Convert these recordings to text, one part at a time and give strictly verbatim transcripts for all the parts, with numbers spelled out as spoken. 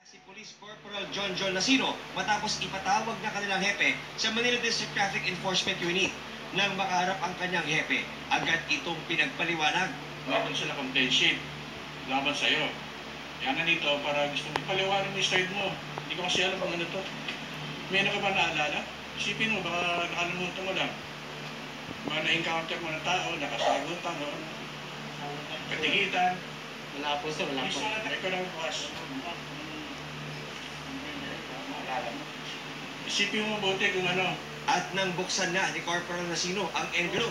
Si Police Corporal John John Nasino matapos ipatawag na kanilang hepe sa Manila District Traffic Enforcement Unit. Nang makaharap ang kanyang hepe, agad itong pinagpaliwanag. Meron sila complaint sheet laban sa'yo. Yan na nito para gusto mo paliwanag yung side mo. Hindi ko kasi alam kung ano to. May na ka ba naalala? Isipin mo, baka nakalimutan mo lang. Mga na-encounter mo ng tao, nakasagutan mo, katigitan. Wala po sir, wala po. Ikaw lang bukas. Isipin mo mabuti kung ano. At nang buksan na ni Corporal Nasino ang envelope,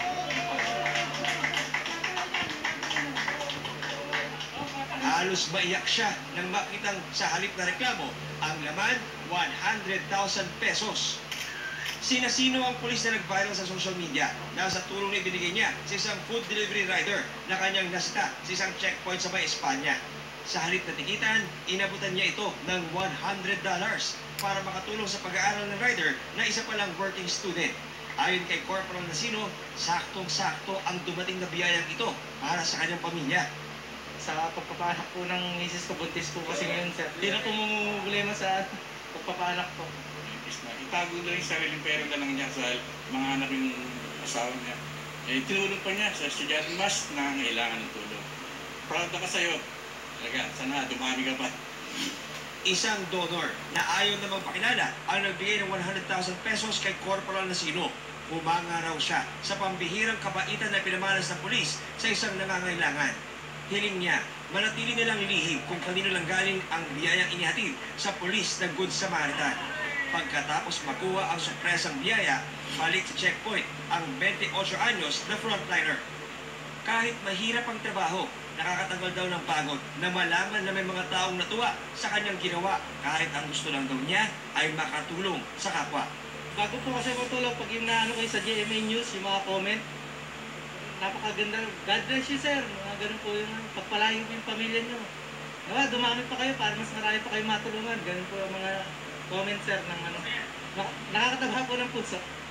halos maiyak siya nang makitang sa halip na reklamo ang laman one hundred thousand pesos. Si Nasino ang pulis na nag-viral sa social media dahil sa tulong na ibinigay niya sa isang food delivery rider na kanyang nasita sa isang checkpoint sa may Espanya. Sa halip na tikitan, inabutan niya ito ng one hundred dollars para makatulong sa pag-aaral ng rider na isa palang working student. Ayon kay Corporal Nasino, saktong-sakto ang dumating na biyayang ito para sa kanyang pamilya. Sa pagpapaanak po ng misis ko, buntis po kasi ngayon sir. Hindi na po mamumulema sa pagpapaanak ko. Itago na yung sariling pera na lang niya sa mga anak yung asawa niya. Eh, tinulong pa niya sa estudyante mas na kailangan ng tulong. Proud na ka sa'yo. Talaga, sana dumami ka pa. Isang donor na ayaw na magpakilala ang nagbigay ng one hundred thousand pesos kay Corporal Nasino. Humanga raw siya sa pambihirang kabaitan na pinamalas ng pulis sa isang nangangailangan. Hiling niya, manatili nilang lihim kung kanino lang galing ang biyayang inihatid sa pulis ng Good Samaritan. Pagkatapos makuha ang sorpresang biyaya, balik sa checkpoint ang twenty-eight anyos na frontliner. Kahit mahirap ang trabaho, nakakatagal daw ng pagod na malaman na may mga taong natuwa sa kanyang ginawa kahit ang gusto lang daw niya ay makatulong sa kapwa. Bago po kasi matulog pag yung naano kayo sa G M A News, yung mga comment, napakaganda. God bless you sir. Mga ganun po yung pagpalain po yung pamilya nyo. Diba, dumami pa kayo para mas marami pa kayo matulungan. Ganun po yung mga comment sir ng ano. Nakakatabha po ng puso.